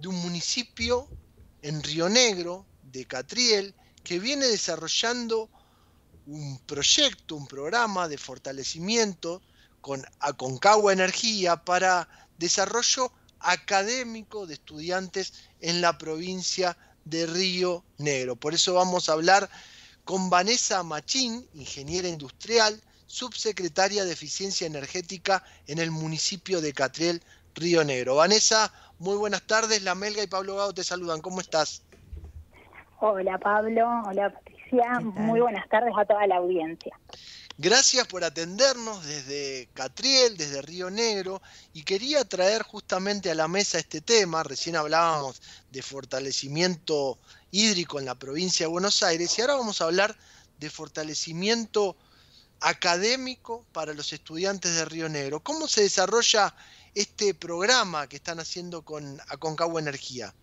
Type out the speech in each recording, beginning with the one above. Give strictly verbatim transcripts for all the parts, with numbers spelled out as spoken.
de un municipio en Río Negro, de Catriel, que viene desarrollando un proyecto, un programa de fortalecimiento con Aconcagua Energía para desarrollo académico de estudiantes en la provincia de Río Negro. Por eso vamos a hablar con Vanessa Machín, ingeniera industrial, subsecretaria de Eficiencia Energética en el municipio de Catriel, Río Negro. Vanessa, muy buenas tardes. La Melga y Pablo Gago te saludan. ¿Cómo estás? Hola Pablo, hola Patricia, muy buenas tardes a toda la audiencia. Gracias por atendernos desde Catriel, desde Río Negro, y quería traer justamente a la mesa este tema. Recién hablábamos de fortalecimiento hídrico en la provincia de Buenos Aires y ahora vamos a hablar de fortalecimiento académico para los estudiantes de Río Negro. ¿Cómo se desarrolla este programa que están haciendo con Aconcagua Energía?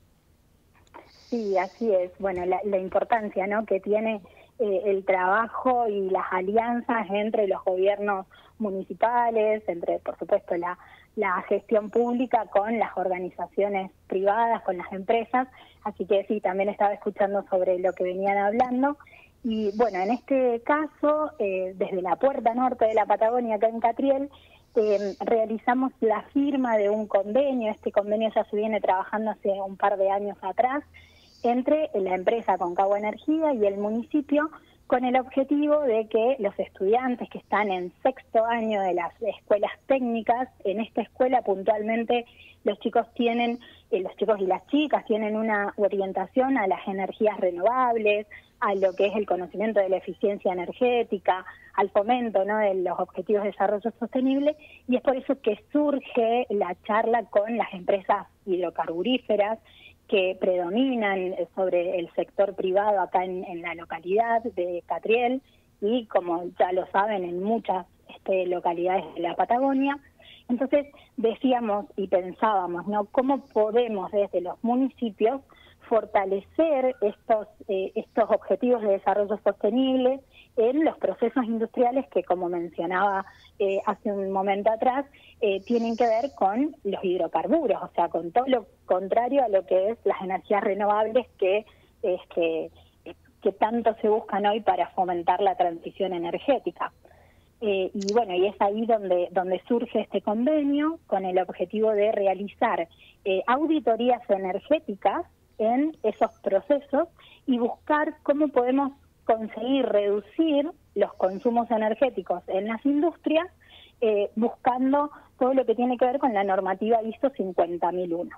Sí, así es. Bueno, la, la importancia, ¿no?, que tiene eh, el trabajo y las alianzas entre los gobiernos municipales, entre, por supuesto, la, la gestión pública con las organizaciones privadas, con las empresas. Así que sí, también estaba escuchando sobre lo que venían hablando. Y bueno, en este caso, eh, desde la puerta norte de la Patagonia, acá en Catriel, eh, realizamos la firma de un convenio. Este convenio ya se viene trabajando hace un par de años atrás, entre la empresa Aconcagua Energía y el municipio, con el objetivo de que los estudiantes que están en sexto año de las escuelas técnicas, en esta escuela puntualmente los chicos tienen, eh, los chicos y las chicas tienen una orientación a las energías renovables, a lo que es el conocimiento de la eficiencia energética, al fomento, ¿no?, de los objetivos de desarrollo sostenible, y es por eso que surge la charla con las empresas hidrocarburíferas que predominan sobre el sector privado acá en, en la localidad de Catriel y, como ya lo saben, en muchas este, localidades de la Patagonia. Entonces decíamos y pensábamos, ¿no?, cómo podemos desde los municipios fortalecer estos, eh, estos objetivos de desarrollo sostenible en los procesos industriales que, como mencionaba eh, hace un momento atrás, eh, tienen que ver con los hidrocarburos, o sea, con todo lo contrario a lo que es las energías renovables que, este, que tanto se buscan hoy para fomentar la transición energética. Eh, y bueno, y es ahí donde, donde surge este convenio con el objetivo de realizar eh, auditorías energéticas en esos procesos y buscar cómo podemos conseguir reducir los consumos energéticos en las industrias, eh, buscando todo lo que tiene que ver con la normativa ISO cincuenta mil uno.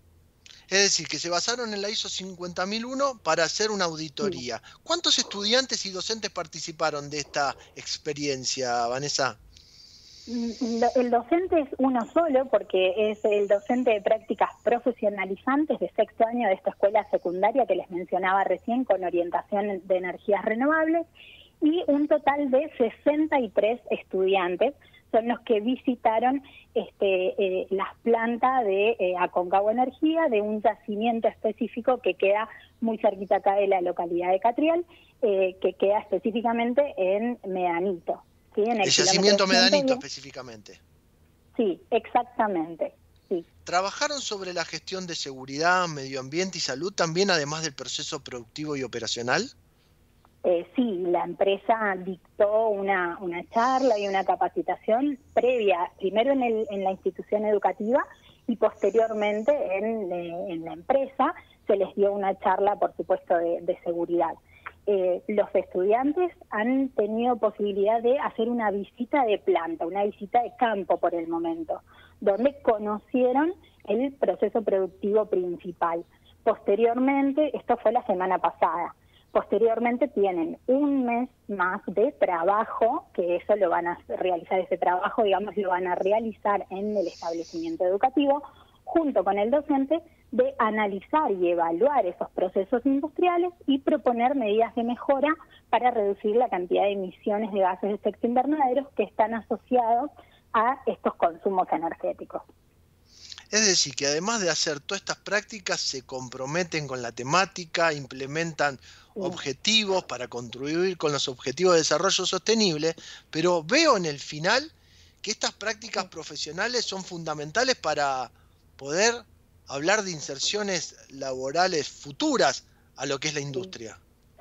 Es decir, que se basaron en la ISO cincuenta mil uno para hacer una auditoría. Sí. ¿Cuántos estudiantes y docentes participaron de esta experiencia, Vanessa? El docente es uno solo, porque es el docente de prácticas profesionalizantes de sexto año de esta escuela secundaria que les mencionaba recién, con orientación de energías renovables, y un total de sesenta y tres estudiantes son los que visitaron este, eh, las plantas de eh, Aconcagua Energía, de un yacimiento específico que queda muy cerquita acá de la localidad de Catriel, eh, que queda específicamente en Medanito. ¿Sí? En el, el yacimiento Medanito específicamente. Sí, exactamente. Sí. ¿Trabajaron sobre la gestión de seguridad, medio ambiente y salud también, además del proceso productivo y operacional? Eh, sí, la empresa dictó una, una charla y una capacitación previa, primero en, el, en la institución educativa y posteriormente en, eh, en la empresa se les dio una charla, por supuesto, de, de seguridad. Eh, los estudiantes han tenido posibilidad de hacer una visita de planta, una visita de campo por el momento, donde conocieron el proceso productivo principal. Posteriormente, esto fue la semana pasada, posteriormente tienen un mes más de trabajo, que eso lo van a realizar, ese trabajo, digamos, lo van a realizar en el establecimiento educativo, junto con el docente, de analizar y evaluar esos procesos industriales y proponer medidas de mejora para reducir la cantidad de emisiones de gases de efecto invernadero que están asociados a estos consumos energéticos. Es decir, que además de hacer todas estas prácticas, se comprometen con la temática, implementan sí. objetivos para contribuir con los objetivos de desarrollo sostenible, pero veo en el final que estas prácticas sí. profesionales son fundamentales para poder hablar de inserciones laborales futuras a lo que es la industria.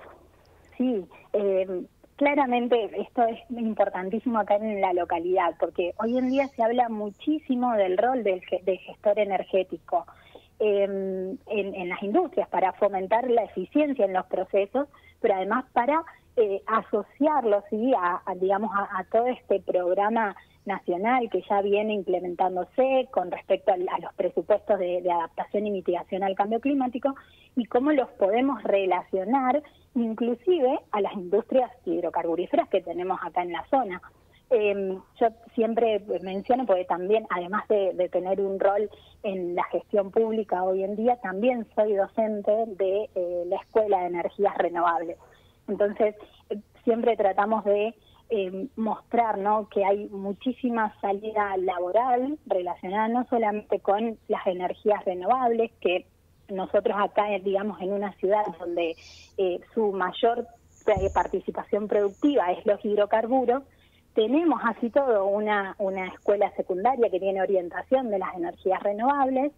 Sí, eh, claramente esto es importantísimo acá en la localidad, porque hoy en día se habla muchísimo del rol del, del gestor energético eh, en, en las industrias para fomentar la eficiencia en los procesos, pero además para eh, asociarlo, ¿sí? a, a, digamos, a, a todo este programa nacional que ya viene implementándose con respecto a, a los presupuestos de, de adaptación y mitigación al cambio climático, y cómo los podemos relacionar inclusive a las industrias hidrocarburíferas que tenemos acá en la zona. Eh, yo siempre menciono, porque también, además de, de tener un rol en la gestión pública hoy en día, también soy docente de eh, la Escuela de Energías Renovables. Entonces, eh, siempre tratamos de eh, mostrar, ¿no?, que hay muchísima salida laboral relacionada no solamente con las energías renovables, que nosotros acá, digamos, en una ciudad donde eh, su mayor eh, participación productiva es los hidrocarburos, tenemos así todo una, una escuela secundaria que tiene orientación de las energías renovables,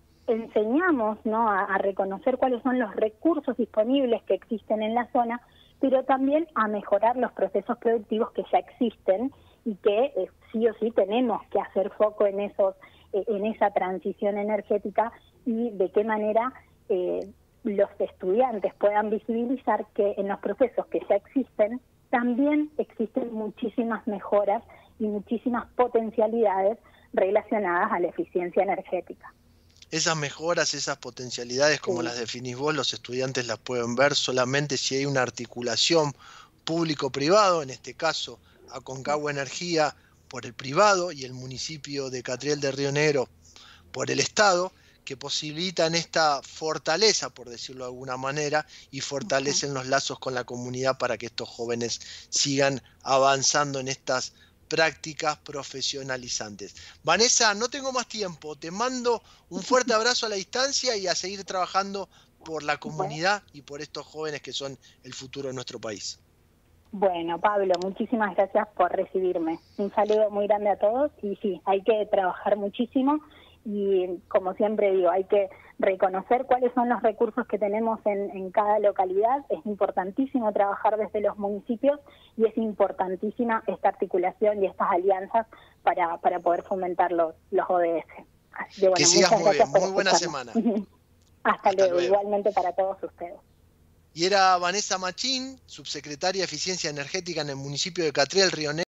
enseñamos, ¿no?, a, a reconocer cuáles son los recursos disponibles que existen en la zona, pero también a mejorar los procesos productivos que ya existen y que eh, sí o sí tenemos que hacer foco en esos eh, en esa transición energética, y de qué manera eh, los estudiantes puedan visibilizar que en los procesos que ya existen también existen muchísimas mejoras y muchísimas potencialidades relacionadas a la eficiencia energética. Esas mejoras, esas potencialidades, como sí. las definís vos, los estudiantes las pueden ver solamente si hay una articulación público-privado, en este caso Aconcagua Energía por el privado y el municipio de Catriel de Río Negro por el Estado, que posibilitan esta fortaleza, por decirlo de alguna manera, y fortalecen los lazos con la comunidad para que estos jóvenes sigan avanzando en estas prácticas profesionalizantes. Vanessa, no tengo más tiempo, te mando un fuerte abrazo a la distancia y a seguir trabajando por la comunidad y por estos jóvenes que son el futuro de nuestro país. Bueno, Pablo, muchísimas gracias por recibirme. Un saludo muy grande a todos, y sí, hay que trabajar muchísimo. Y como siempre digo, hay que reconocer cuáles son los recursos que tenemos en, en cada localidad. Es importantísimo trabajar desde los municipios y es importantísima esta articulación y estas alianzas para, para poder fomentar los, los O D S. Así que, bueno, que sigas muy bien, muy buena semana. Hasta, Hasta luego, luego, igualmente para todos ustedes. Y era Vanessa Machín, subsecretaria de Eficiencia Energética en el municipio de Catriel, Río Negro.